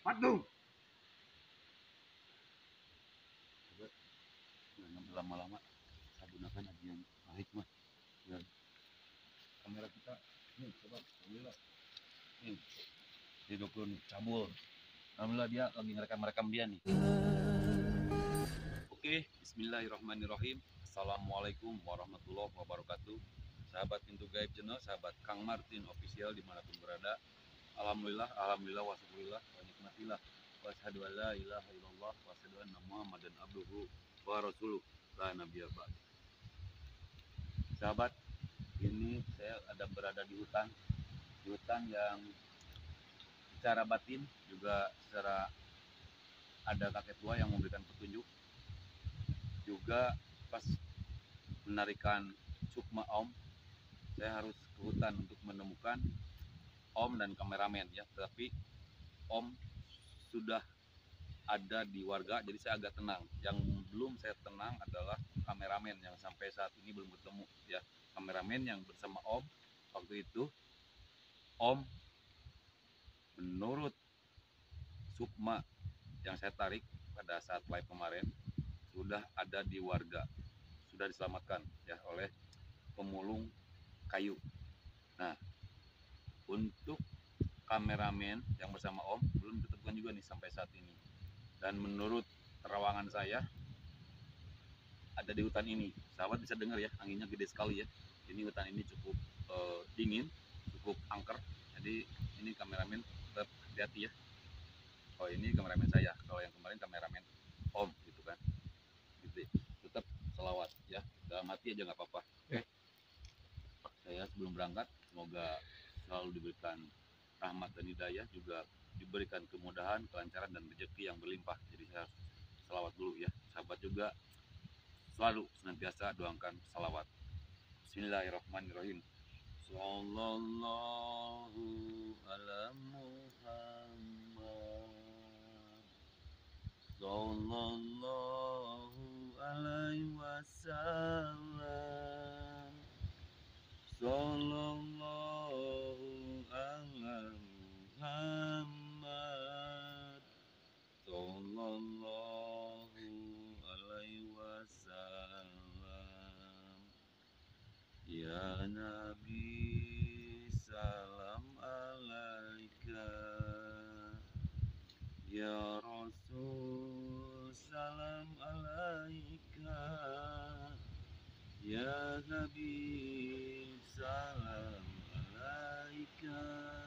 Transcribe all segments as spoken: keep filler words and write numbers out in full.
Waduh. Coba jangan lama-lama. Saya gunakan aja yang hikmah. Dan kamera kita nih, coba alhamdulillah. Nih, di dukun cabul. Alhamdulillah dia lagi ngerekam-rekam dia nih. Oke, bismillahirrahmanirrahim. Assalamualaikum warahmatullahi wabarakatuh. Sahabat Pintu Gaib Channel, sahabat Kang Martin Official dimanapun berada. Alhamdulillah, alhamdulillah, wasyukurillah, wa nikmatillah, wa asyhadu an la ilaha illallah, wa asyhadu anna Muhammadan abduhu wa rasuluh, la nabiyya ba'd. Sahabat, ini saya ada berada di hutan, di hutan yang secara batin juga secara ada kakek tua yang memberikan petunjuk. Juga pas menarikan sukma om, saya harus ke hutan untuk menemukan om dan kameramen ya, tapi om sudah ada di warga, jadi saya agak tenang. Yang belum saya tenang adalah kameramen yang sampai saat ini belum ketemu ya. Kameramen yang bersama om waktu itu, om menurut sukma yang saya tarik pada saat live kemarin sudah ada di warga, sudah diselamatkan ya oleh pemulung kayu. Nah, untuk kameramen yang bersama om belum ditemukan juga nih sampai saat ini. Dan menurut terawangan saya ada di hutan ini. Sahabat bisa dengar ya, anginnya gede sekali ya. Ini hutan ini cukup uh, dingin, cukup angker. Jadi ini kameramen tetap hati-hati ya. Oh, ini kameramen saya. Kalau yang kemarin kameramen om gitu kan. Gitu. Tetap selawat ya. Dalam hati aja nggak apa-apa. Oke. Saya sebelum berangkat semoga selalu diberikan rahmat dan hidayah, juga diberikan kemudahan, kelancaran dan rezeki yang berlimpah. Jadi saya selawat dulu ya. Sahabat juga selalu senantiasa doakan salawat. Bismillahirrahmanirrahim. Sallallahu ala Muhammad. Sallallahu alaihi wasallam. Sallallahu ala Muhammad. Sallallahu alaihi wasallam. Ya Nabi salam alaika, ya Rasul salam alaika, ya Habib salam alaika,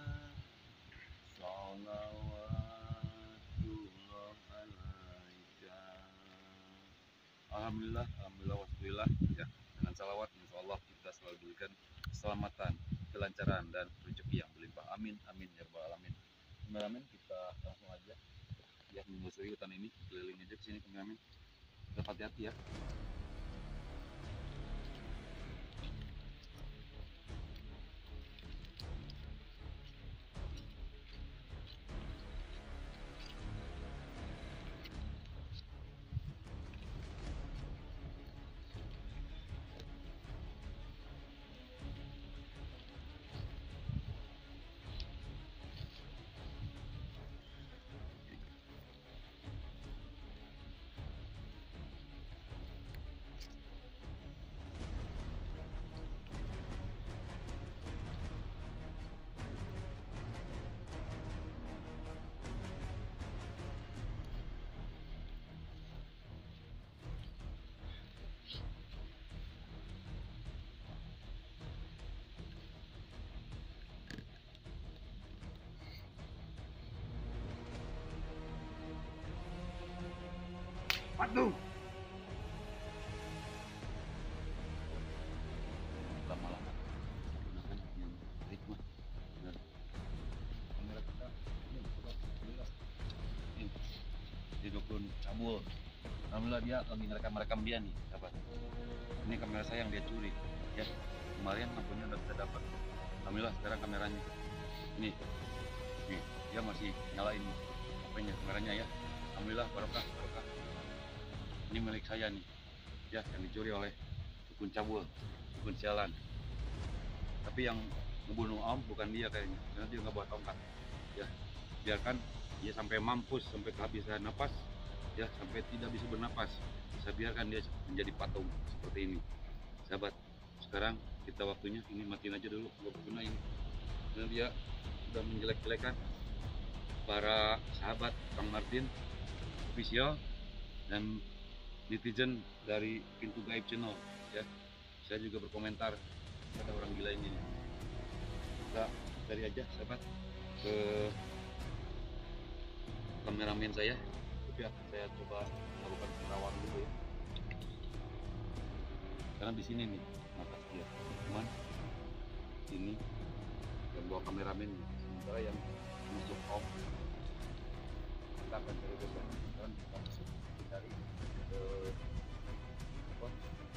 salawatullah alaika. Alhamdulillah, alhamdulillah, wasyukurillah ya. Dengan salawat insya Allah kita selalu diberikan keselamatan, kelancaran dan rezeki yang berlimpah. Amin, amin ya rabbal alamin. Kameramen kita langsung aja ya menyusuri hutan ini, keliling aja ke sini kameramen. Tetap hati-hati ya. Waduh. Lama-lama gunakan yang hikmah. Dan kamera kita ini coba alhamdulillah. Nih, di dukun cabul. Alhamdulillah dia lagi ngerekam-rekam dia nih, sahabat. Ini kamera saya yang dia curi ya. Kemarin lampunya udah bisa dapat. Alhamdulillah sekarang kameranya. Nih. Nih, dia masih nyalain H P-nya, kameranya ya. Alhamdulillah barokah, barokah. Ini milik saya nih ya, yang dicuri oleh dukun cabul, dukun sialan. Tapi yang ngebunuh om bukan dia kayaknya, karena dia nggak bawa tongkat ya. Biarkan dia sampai mampus, sampai kehabisan napas, ya sampai tidak bisa bernapas. Saya biarkan dia menjadi patung seperti ini. Sahabat, sekarang kita waktunya ini matiin aja dulu, nggak berguna ini. Dan dia sudah menjelek-jelekan para sahabat Kang Martin official dan netizen dari Pintu Gaib Channel, ya. Saya juga berkomentar pada orang gila ini. Kita cari aja sahabat ke kameramen saya, tapi akan saya coba melakukan perawatan dulu ya. Karena di sini nih markas dia, cuman ini dan bawa kameramen, sementara yang masuk off kita akan cari besok dan kita masuk cari ke apa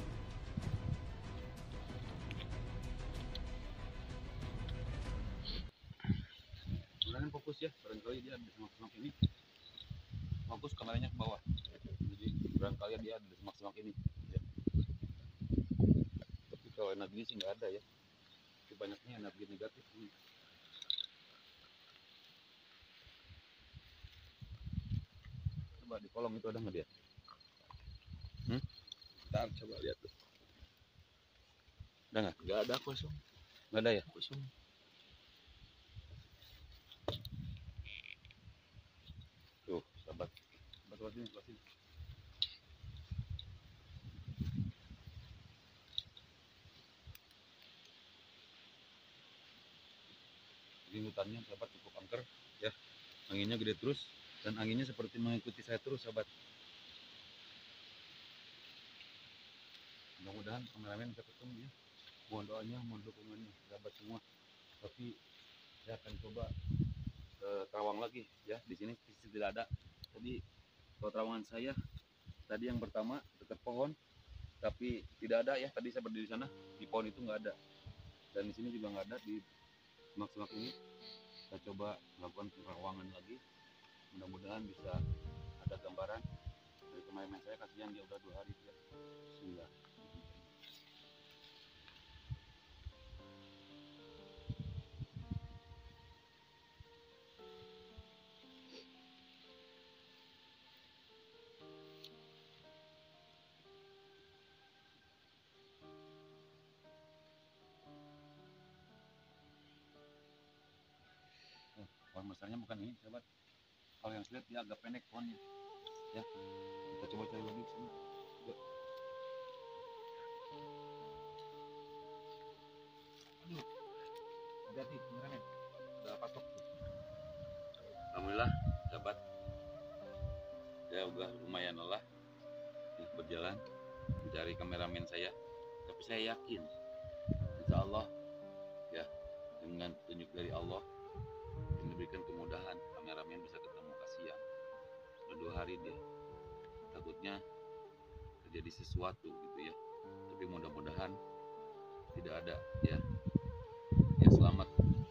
sebenarnya fokus ya, barangkali dia ada di semak-semak ini, fokus kameranya ke bawah, jadi barangkali dia ada di semak-semak ini ya. Tapi kalau energi sih nggak ada ya, banyaknya energi negatif ini. Coba di kolong itu ada nggak dia? Hmm? Ntar coba lihat tuh. Ada nggak? Nggak ada, kosong. Nggak ada ya? Kosong. Tuh, sahabat. Sahabat sini, sahabat sini. Ini hutannya sahabat cukup angker ya. Anginnya gede terus dan anginnya seperti mengikuti saya terus sahabat. Mudah-mudahan kameramen bisa ketemu ya. Mohon doanya, mohon dukungannya sahabat semua. Tapi saya akan coba ke Terawang lagi ya. Di sini tidak ada. Jadi kalau terowongan saya tadi yang pertama dekat pohon, tapi tidak ada ya. Tadi saya berdiri di sana, di pohon itu nggak ada. Dan di sini juga nggak ada, di semak-semak ini. Kita coba melakukan perawangan lagi. Mudah-mudahan bisa ada gambaran dari kemarin saya. Kasihan dia udah dua hari ya. Bismillah. Pohon besarnya bukan ini sahabat. Kalau yang saya lihat dia agak pendek pohonnya ya. Kita coba cari lagi sini. Yuk. Aduh, hati-hati kameramen, udah patok tuh. Alhamdulillah sahabat, saya udah lumayan lelah ya, berjalan mencari kameramen saya, tapi saya yakin insya Allah ya, dengan petunjuk dari Allah yang diberikan kemudahan, kameramen bisa ketemu. Kasihan udah dua hari dia, takutnya terjadi sesuatu gitu ya, tapi mudah-mudahan tidak ada ya. Dia selamat,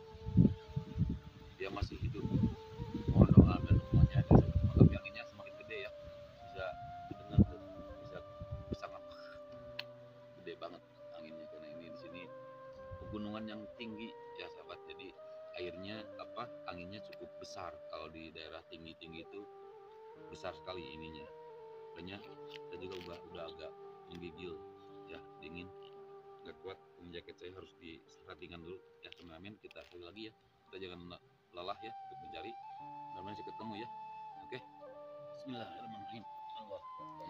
dia masih hidup. Mohon doa dan dukungannya aja. Tapi anginnya semakin gede ya, bisa didengar tuh, bisa sangat gede banget anginnya, karena ini di sini pegunungan yang tinggi ya sahabat. Jadi airnya apa, anginnya cukup besar. Kalau di daerah tinggi-tinggi itu besar sekali ininya. Makanya saya juga udah, udah agak menggigil ya, dingin nggak kuat. Ini jaket saya harus disettingan dulu ya kameramen. Kita cari lagi ya, kita jangan lelah ya untuk mencari. Mudah-mudahan saya ketemu ya. Oke, bismillahirrahmanirrahim. Allah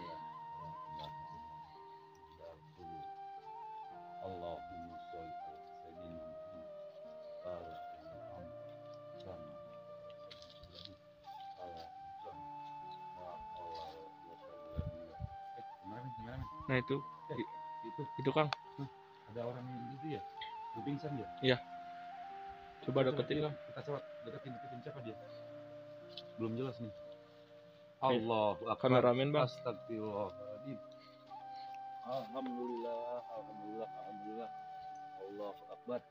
Allahumma sholli ala sayyidina Muhammad wa ala ali Muhammad kama ala eh kameramen kameramen Nah itu, eh, itu itu Kang. Hah, ada orang yang itu ya, udah pingsan ya. Iya. Coba deketin Kang. Kita coba deketin, deketin siapa dia? Belum jelas nih. Allahu akbar. Kameramen bang. Astagfirullahaladzim. Alhamdulillah, alhamdulillah, alhamdulillah. Allahu akbar.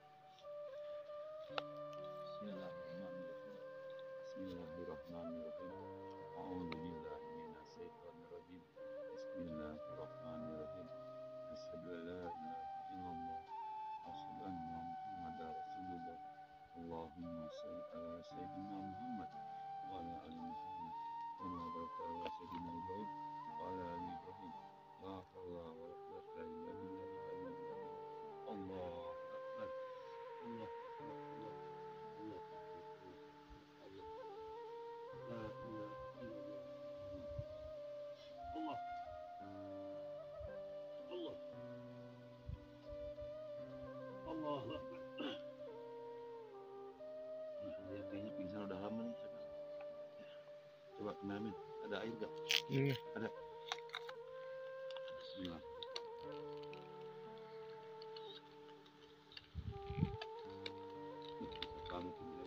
Bismillahirrahmanirrahim. Bismillahirrahmanirrahim. A'udzubillahi minasyaitonirrajim. Bismillahirrahmanirrahim. Asyhadu an la ilaha illallah. Asyhadu anna Muhammadar Rasulullah. Allahumma shalli ala sayyidina Muhammad وعلى آل محمد كما باركت على سيدنا إبراهيم وعلى آل إبراهيم ما شاء الله ولا قوة إلا بالله العلي العظيم. الله أكبر الله أكبر الله الله أكبر الله لا إله إلا الله الله الله Allah Akbar. Nah, dia kayaknya pingsan udah lama nih sekarang. Coba Mamin, ada air gak? Ini Ada. Bismillah. Ih, bisa banget ini.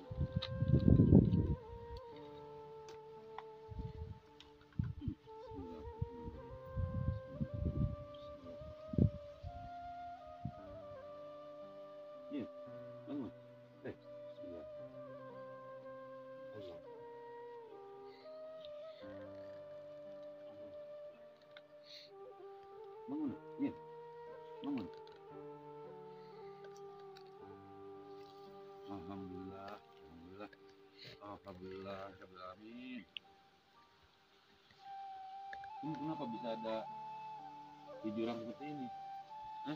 Hmm, Bismillahirrahmanirrahim. Bismillah. Iya, bangun. Eh, Bismillah. Allah. Bangun, iya, bangun. Alhamdulillah, alhamdulillah, alhamdulillah, rabbil alamin. Ini kenapa bisa ada di jurang seperti ini? Hah?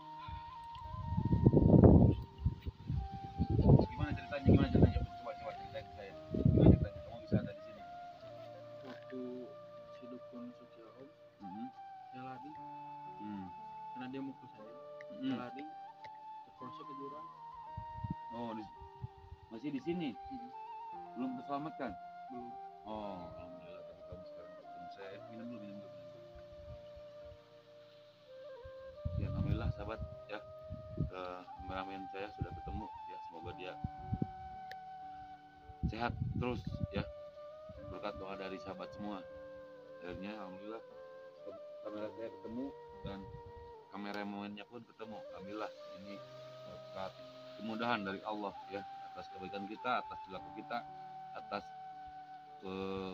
Gimana ceritanya? Gimana ceritanya? Coba coba ceritain ke saya. Gimana ceritanya? Kamu bisa ada di sini? Waktu si dukun suci Om Mhm. saya lari Hmm. karena dia mukul saya, saya Hmm. lari terprosok ke jurang. Oh, di, masih di sini? Hmm. Belum terselamatkan? Belum. Oh, alhamdulillah. Tapi kamu sekarang ketemu saya. Minum dulu, minum dulu, minum dulu. Ya, alhamdulillah, sahabat. Ya, uh, kameramen saya sudah ketemu. Ya, semoga dia sehat terus. Ya, berkat doa dari sahabat semua. Akhirnya, alhamdulillah, kamera saya ketemu dan kameramennya pun ketemu. Alhamdulillah, ini berkat kemudahan dari Allah ya, atas kebaikan kita, atas perilaku kita, atas eh,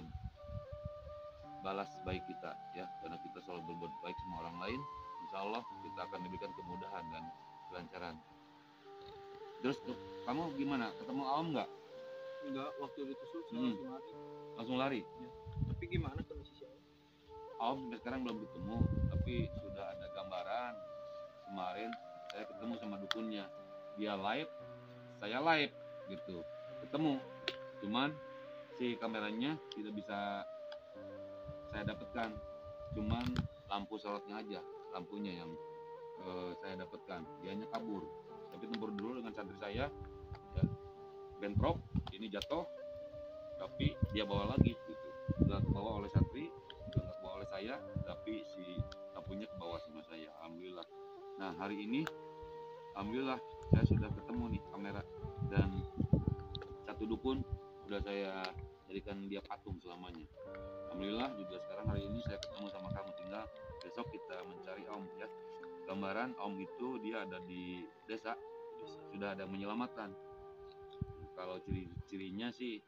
balas baik kita ya, karena kita selalu berbuat baik sama orang lain. Insya Allah kita akan diberikan kemudahan dan kelancaran. Terus tuh, kamu gimana? Ketemu Om nggak? Enggak, waktu ditusuk saya Hmm. langsung lari. Langsung lari? Tapi gimana kondisi saya? Om sampai sekarang belum ketemu, tapi sudah ada gambaran. Kemarin saya ketemu sama dukunnya, dia live, saya live gitu, ketemu. Cuman si kameranya tidak bisa saya dapatkan, cuman lampu sorotnya aja, lampunya yang eh, saya dapatkan. Dianya kabur, tapi tempur dulu dengan santri saya, ya, bentrok, ini jatuh, tapi dia bawa lagi gitu. Nggak kebawa oleh santri, juga nggak kebawa oleh saya, tapi si lampunya kebawa sama saya. Alhamdulillah. Nah hari ini, alhamdulillah saya sudah ketemu nih kamera, dan satu dukun sudah saya jadikan dia patung selamanya. Alhamdulillah juga sekarang hari ini saya ketemu sama kamu, tinggal besok kita mencari Om ya. Gambaran Om itu dia ada di desa, sudah ada menyelamatkan. Kalau ciri-cirinya sih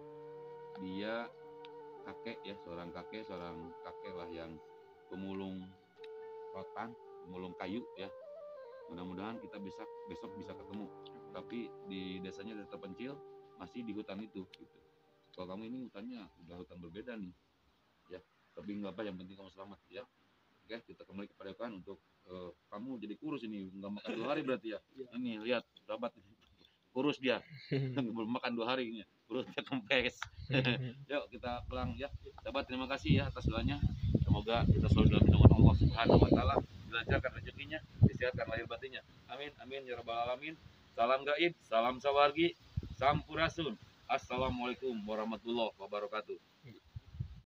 dia kakek ya, seorang kakek, seorang kakek lah yang pemulung rotan, pemulung kayu ya. Mudah-mudahan kita bisa besok bisa ketemu. Tapi di desanya udah terpencil, masih di hutan itu gitu. Kalau kamu ini hutannya udah hutan berbeda nih ya, tapi nggak apa, yang penting kamu selamat ya. Oke, kita kembali kepada kan untuk eh, kamu jadi kurus ini, nggak makan dua hari berarti ya. Ini lihat sahabat, kurus dia. Belum makan dua hari ini, perutnya kempes. Yuk kita pulang ya sahabat. Terima kasih ya atas doanya, semoga kita selalu dalam lindungan Allah Subhanahu wa taala, dilancarkan rezekinya, disehatkan lahir batinnya. Amin amin ya rabbal alamin. Salam gaib, salam sawargi, sampurasun. Assalamualaikum warahmatullahi wabarakatuh.